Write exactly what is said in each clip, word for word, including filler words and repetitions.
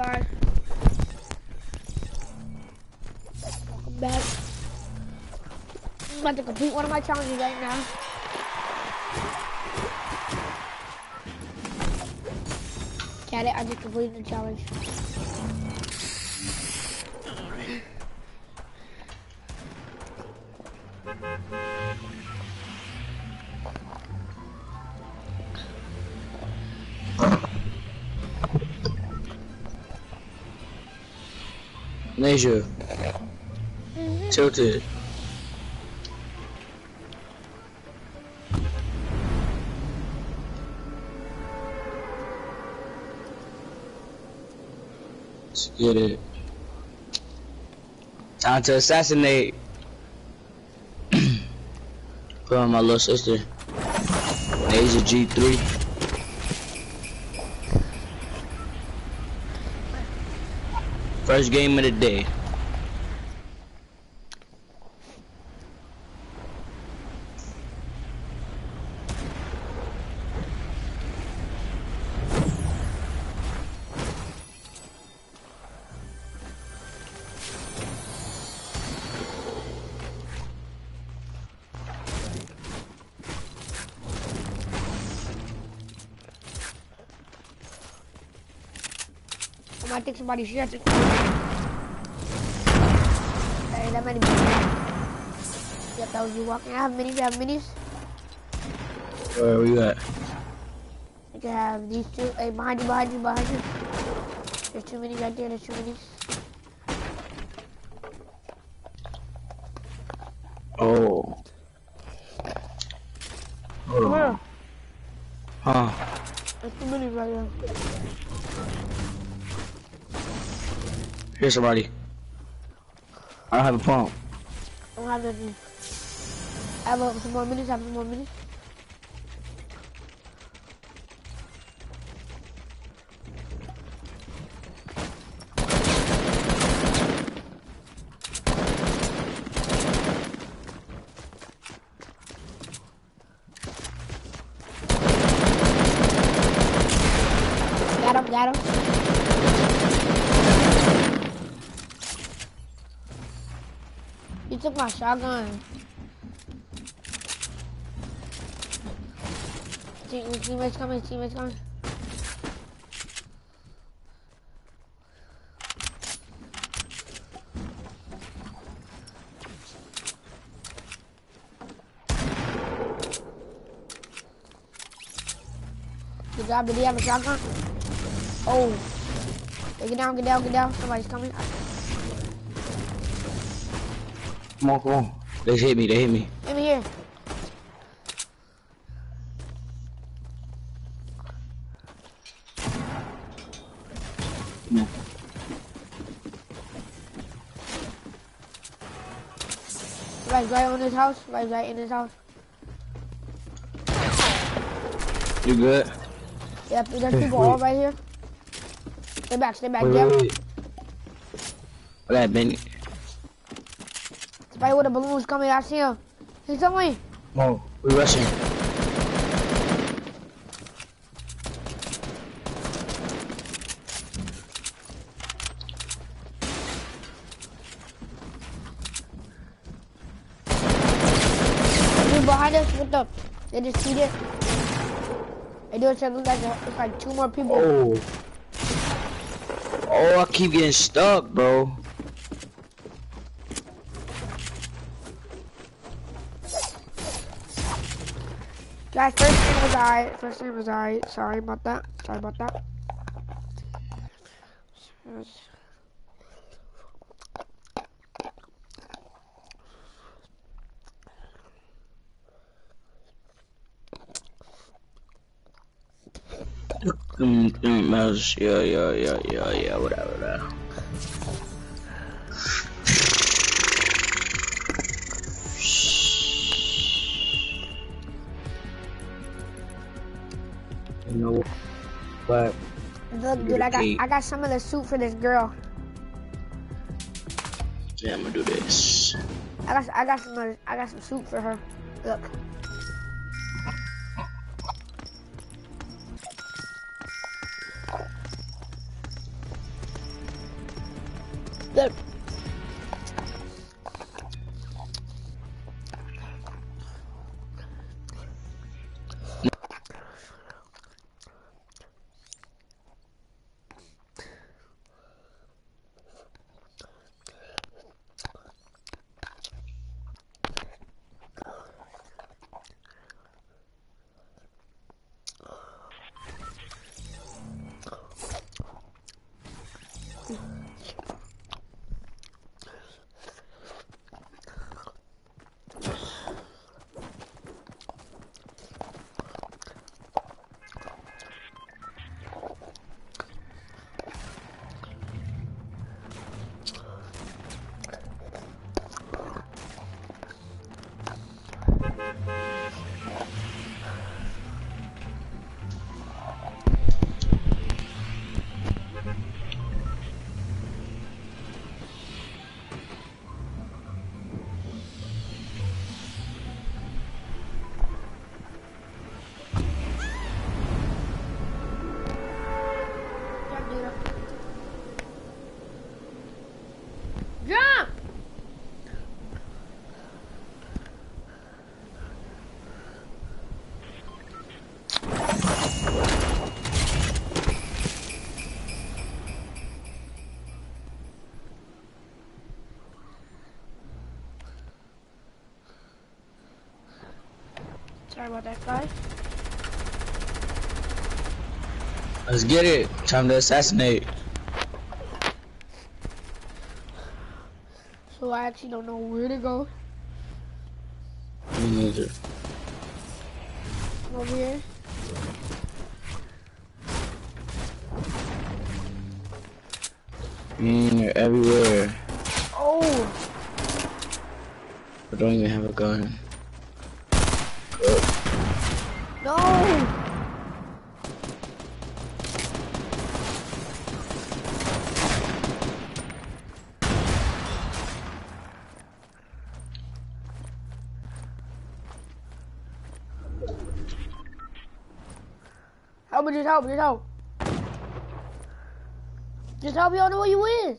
guys. Welcome back. I'm about to complete one of my challenges right now. Got it, I just completed the challenge. Nasia. Mm-hmm. Tilted. Let's get it. Time to assassinate. Put on my little sister. Nasia G three. First game of the day. I might think somebody's shit. Hey, that many minis. Yep, that was you walking. I have minis, I have minis. Where are you at? You can have these two. Hey, behind you, behind you, behind you. There's two minis right there, there's two minis. Oh. Hold Come on. here. Huh? There's two minis right there. Here's somebody. I don't have a pump. I don't have nothing. I have uh, some more minis, I have some more minis. Got him, got him. You took my shotgun. Team, teammates coming, teammates coming. Good job, did he have a shotgun? Oh. Hey, get down, get down, get down. Somebody's coming. Come on, come on. They hit me, they hit me. Let me here. No. Right, right on this house. Right, right in this house. You good? Yep, there's people all right here. Stay back, stay back, Wait, Jeff. wait, wait. I got Benny. Somebody with the balloons coming, I see him. He's coming. Oh, we rushing. Dude behind us, what the? They just cheated. They do it to look like it's like two more people. Oh. Oh, I keep getting stuck, bro. Guys, first name was alright. First name was alright. Sorry about that. Sorry about that. Mm, mm, yeah, yeah, yeah, yeah, yeah, whatever. That. You know what? Look, dude, I got I got some of the soup for this girl. Yeah, I'm gonna do this. I got I got some of, I got some soup for her. Look. Sorry about that, guys. Let's get it. Time to assassinate. So I actually don't know where to go. Me neither. Over here. Mm, you're everywhere. Oh! I don't even have a gun. No! Help me, just help, just help. Just help me, I don't know where you is.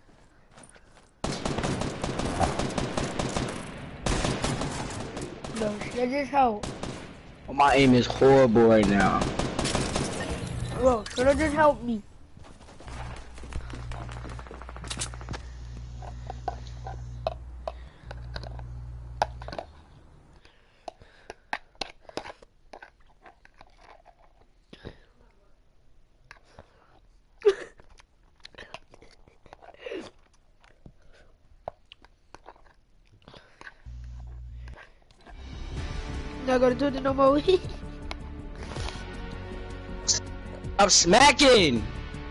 No, shit, just help. Well, my aim is horrible right now. Bro, should have just helped me. Not gonna do it no more. I'm smacking.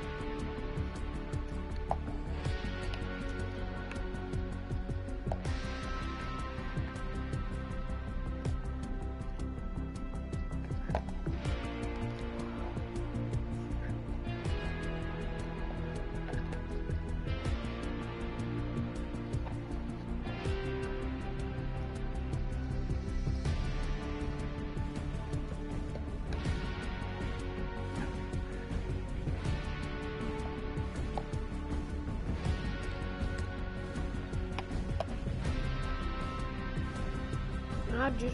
I just.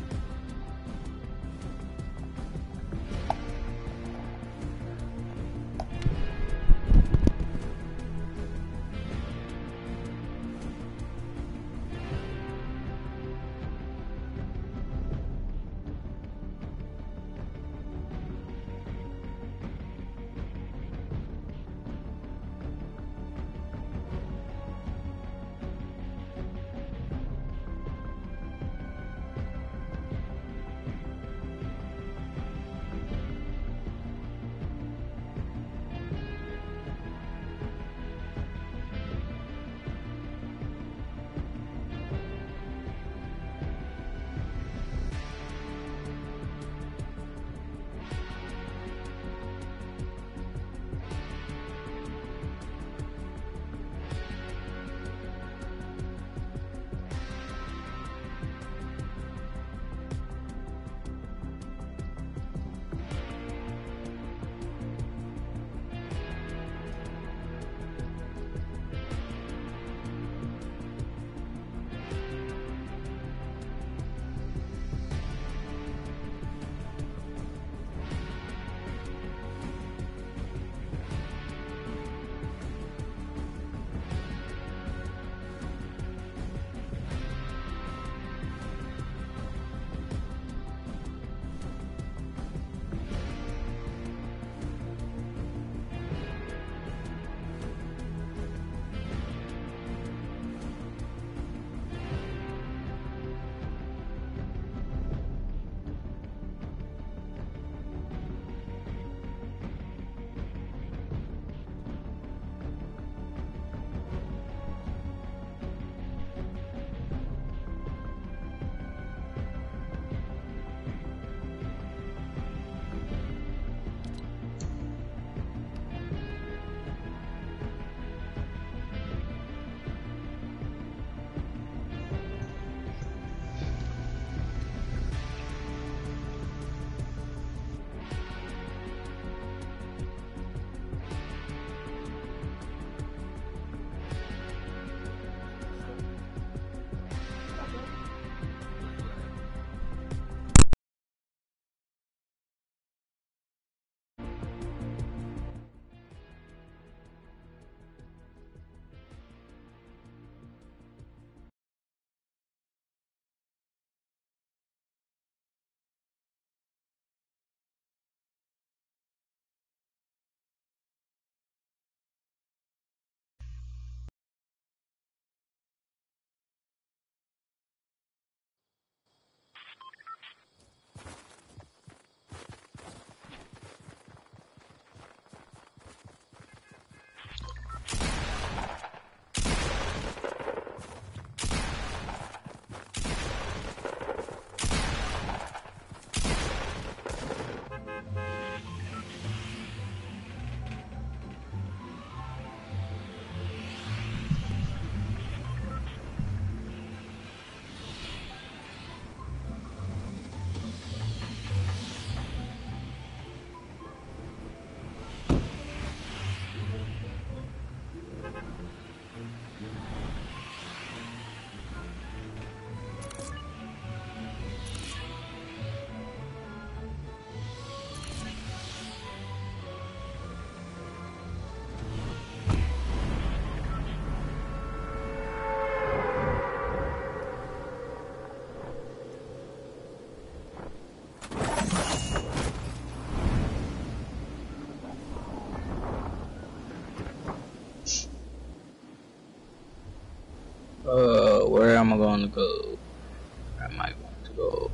I'm going to go. I might want to go.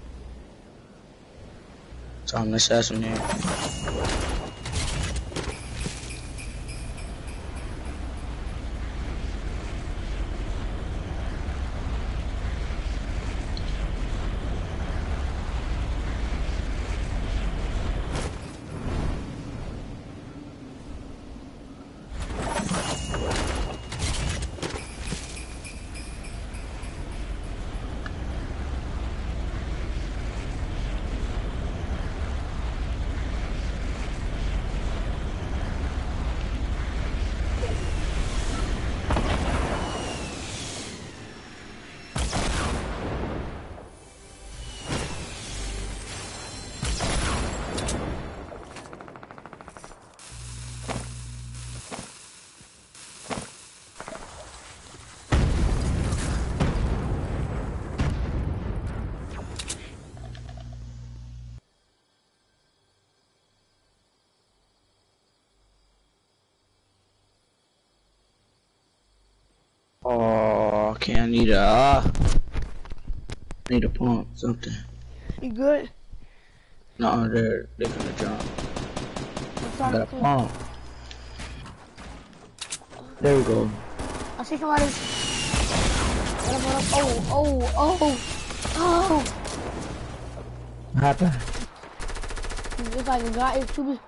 Time to assassinate. Oh, okay, I need a, uh, need a pump, something. You good? No, they're, they're gonna jump. I got a pump. There we go. I see somebody. Oh, oh, oh, oh. What happened? It's like a guy is too.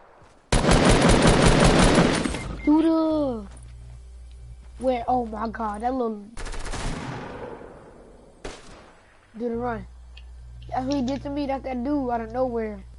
Dude. Where? Oh my god, that little. Dude, run. That's what he did to me. That's that dude out of nowhere.